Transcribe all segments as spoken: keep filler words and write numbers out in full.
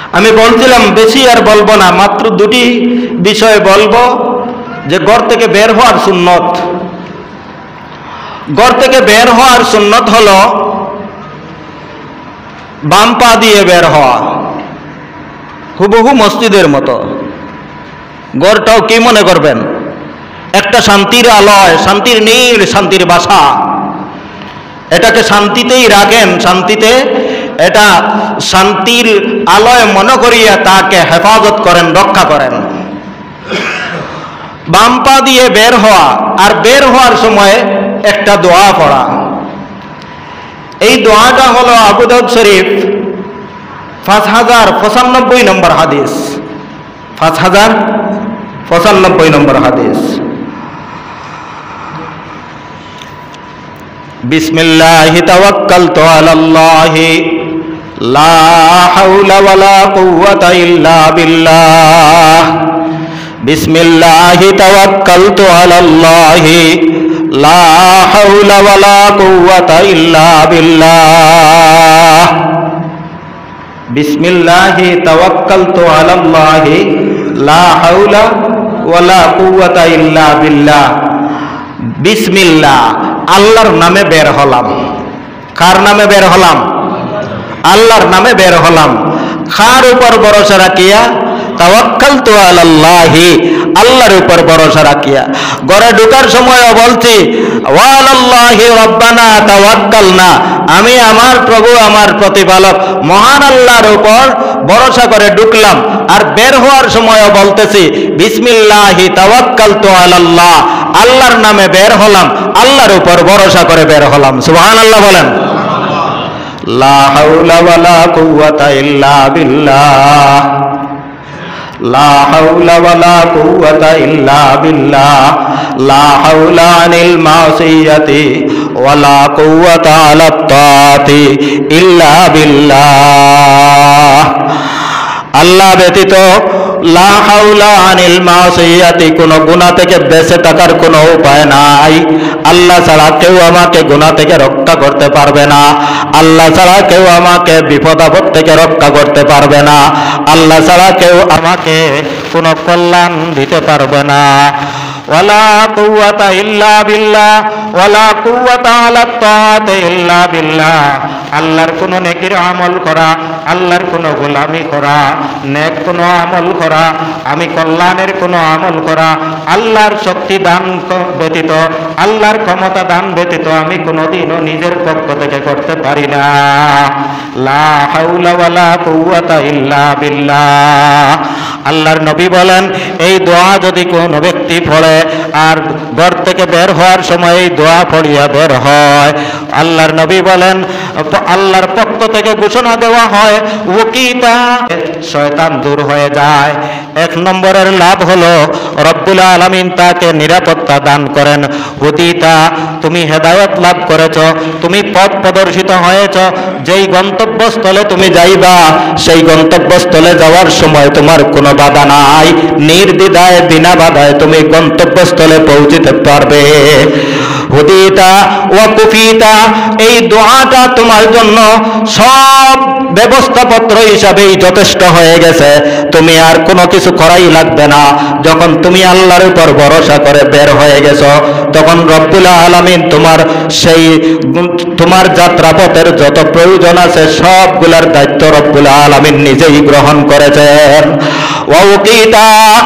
আমি বলছিলাম বেশি আর বলবো না, মাত্র দুটি বিষয় বলবো। যে ঘর থেকে বের হওয়ার সুন্নত, ঘর থেকে বের হওয়ার সুন্নত হলো বাম পা দিয়ে বের হওয়া, হুবহু মসজিদের মতো। ঘরটাও কি মনে করবেন? একটা শান্তির আলয়, শান্তির নীড়, শান্তির বাসা। এটাকে শান্তিতেই রাখেন, শান্তিতে এটা শান্তির আলয় মনে করিয়া তাকে হেফাজত করেন, রক্ষা করেন। বাম পা দিয়ে বের হওয়া, আর বের হওয়ার সময় একটা দোয়া পড়া। এই দোয়াটা হলো আবু দাউদ শরীফ পাঁচ হাজার পঁচানব্বই নম্বর হাদিস, পাঁচ হাজার পঁচানব্বই নম্বর হাদিস। বিসমিল্লাহি তাওয়াক্কালতু আলাল্লাহি লা হাওলা ওয়ালা কুওয়াতা ইল্লা বিল্লাহ। বিসমিল্লাহি তাওয়াক্কালতু আলাল্লাহি লা হাওলা ওয়ালা কুওয়াতা ইল্লা বিল্লাহ। বিসমিল্লাহি তাওয়াক্কালতু আলাল্লাহি লা হাওলা ওয়ালা কুওয়াতা ইল্লা বিল্লাহ। বিসমিল্লাহ, আল্লাহর নামে বের হলাম। কার নামে বের হলাম? আল্লাহর নামে বের হলাম। কার উপর ভরসা রাখিয়া? তাওয়াক্কালতু আলাল্লাহি, আল্লাহর উপর ভরসা রাখিয়া। ঘরে ঢোকার সময়ও বলছি ওয়ালাল্লাহি রাব্বানা তাওয়াক্কালনা, আমি আমার প্রভু, আমার প্রতিপালক মহান আল্লাহর উপর ভরসা করে ঢুকলাম। আর বের হওয়ার সময়ও বলতেছি বিসমিল্লাহি তাওয়াক্কালতু আলাল্লাহ, আল্লাহর নামে বের হলাম, আল্লাহর উপর ভরসা করে বের হলাম। সুবহানাল্লাহ বলেন। লা হাওলা ওয়ালা কুওয়াতা ইল্লা বিল্লাহ, লা হাওলা ওয়ালা কুওয়াতা ইল্লা বিল্লাহ, লা হাওলা আনিল মাসিয়াতি ওয়ালা কুওয়াতা আলাত তাআতি ইল্লা বিল্লাহ। আল্লাহ ব্যতীত লা হাওলা আনিল মাসিয়াতি, কোন গুনাহ থেকে বেঁচে থাকার কোনো উপায় নাই। আল্লাহ ছাড়া কেউ আমাকে গুনাহ থেকে রক্ষা করতে পারবে না। আল্লাহ ছাড়া কেউ আমাকে বিপদ আপদ থেকে রক্ষা করতে পারবে না। আল্লাহ ছাড়া কেউ আমাকে কোনো কল্যাণ দিতে পারবে না। ওয়ালা কুওয়াতা ইল্লা বিল্লাহ, ওয়ালা কুওয়াতা আলাত তাআতি ইল্লা বিল্লাহ। আল্লাহর কোন নেকির আমল করা, আল্লাহর কোন গোলামি করা, নেক কোন আমল করা, আমি কল্যাণের কোন আমল করা, আল্লাহর শক্তি দান ব্যতীত, আল্লাহর ক্ষমতা দান ব্যতীত আমি কোনোদিনও নিজের পক্ষ থেকে করতে পারি না। লা হাওলা ওয়ালা কুওয়াতা ইল্লা বিল্লাহ। আল্লাহর নবী বলেন এই দোয়া যদি কোনো ব্যক্তি পড়ে আর ঘর থেকে বের হওয়ার সময় এই দোয়া পড়িয়া বের হয়, আল্লাহর নবী বলেন আল্লাহর পক্ষ থেকে ঘোষণা দেওয়া হয় ওকিতা, শয়তান দূর হয়ে যায়। এক নম্বরের লাভ হলো রব্বুল আলামিন তাকে নিরাপত্তা দান করেন। হুদিতা, তুমি হেদায়েত লাভ করেছ, তুমি পথ প্রদর্শিত হয়েছ। যেই গন্তব্যস্থলে তুমি যাইবা সেই গন্তব্যস্থলে যাওয়ার সময় তোমার কোনো বাধা নাই, নির্দ্বিধায় বিনা বাধায় তুমি গন্তব্যস্থলে পৌঁছতে পারবে। হুদিতা ওয়া কুফিতা, এই দোয়াটা তোমার জন্য সব ব্যবস্থাপত্র হিসাবেই যথেষ্ট হয়ে গেছে, তুমি আর কোনো কিছু করাই লাগবে না। যখন তুমি আল্লাহর উপর ভরসা করে বের হয়ে গেছো, তখন রব্বুল আলামিন তোমার সেই তোমার যাত্রাপথের যত প্রয়োজন আছে সবগুলোর দায়িত্ব রব্বুল আলামিন নিজেই গ্রহণ করেছেন। ওয়াকিতা,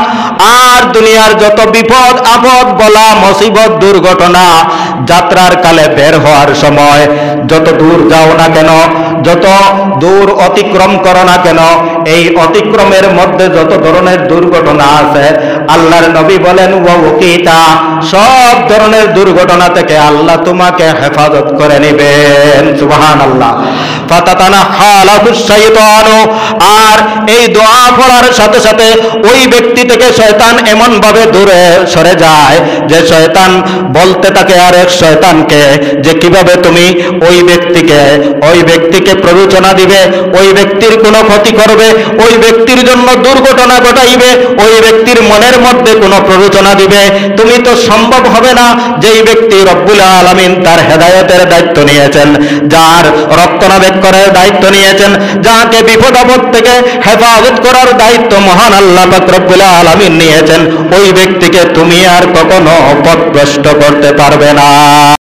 আর দুনিয়ার যত বিপদ আপদ বলা মুসিবত দুর্ঘটনা যাত্রার কালে বের হওয়ার সময় যত দূর যাও না কেন, যত দূর অতিক্রম করো না কেন, এই অতিক্রমের মধ্যে যত ধরনের দুর্ঘটনা আছে আল্লাহর নবী বলেন ওয়াকিতা, সব ধরনের দুর্ঘটনা থেকে আল্লাহ তোমাকে হেফাজত করে নেবেন। সুবহানাল্লাহ। ফাতাতানা হালাহুশ শাইতানু, আর এই দোয়া পড়ার সাথে সাথে ওই ব্যক্তি থেকে শয়তান এমন ভাবে দূরে সরে যায় যে শয়তান বলতে থাকে আরেক শয়তানকে যে কিভাবে তুমি ওই ব্যক্তিকে ওই ব্যক্তিকে প্ররোচনা দিবে, ওই ব্যক্তির কোনো ক্ষতি করবে, ওই ব্যক্তির জন্য দুর্ঘটনা ঘটাইবে, ওই ব্যক্তির মনের মধ্যে কোনো প্ররোচনা দিবে। তুমি তো সম্ভব হবে না, যেই ব্যক্তি রব্বুল আলামিন তার হেদায়েতের দায়িত্ব নিয়েছেন, যার রক্ষণাবেক্ষণ হেফাজত করার দায়িত্ব নিয়েছেন, যাকে বিপদ আপদ থেকে হেফাজত করার দায়িত্ব মহান আল্লাহ পাক রব্বুল আলামিন নিয়েছেন, ওই ব্যক্তিকে তুমি আর কখনো পথভ্রষ্ট করতে পারবে না।